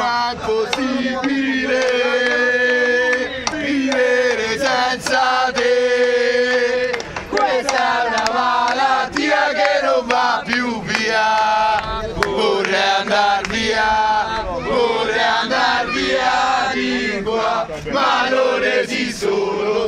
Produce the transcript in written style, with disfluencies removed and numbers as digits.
ma è impossibile vivere senza te. Questa è una malattia che non va più via. Vorrei andar via di qua, ma non esisto.